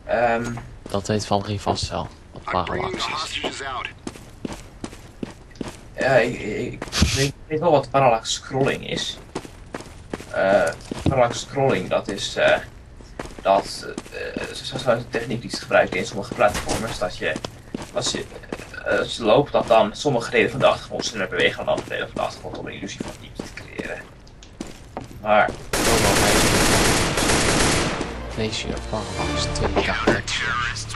Dat weet Valerie vast wel. Wat parallax is. Ja, ik weet wel wat parallax scrolling is. Parallax scrolling, dat is zo'n techniek die ze gebruiken in sommige platformers. Dat je, als je loopt, dat dan sommige delen van de achtergrond sneller bewegen dan andere delen van de achtergrond om een illusie van diepte te creëren. Maar Lees je parallax 2 karakter.